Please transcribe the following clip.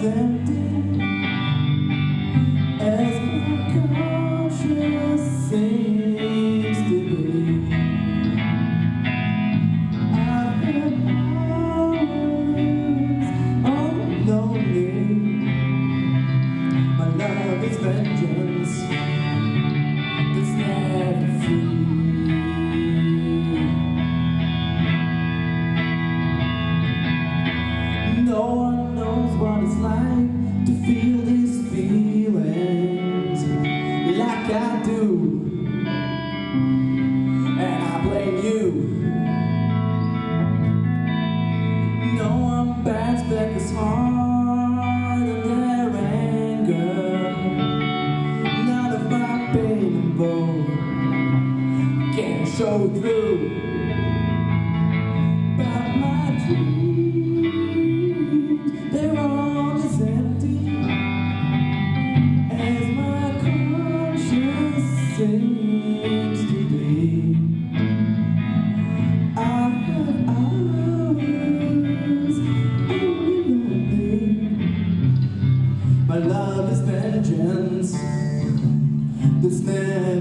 empty as my conscience seems to be. I have hours all lonely. My love is vengeance that's never free. No one knows what it's like to feel these feelings like I do, and I blame you. No one backs back as hard in their anger. None of my pain and woe can show through. But my dreams, they're all as empty as my conscience seems to be. I have hours only lonely. My love is vengeance that's never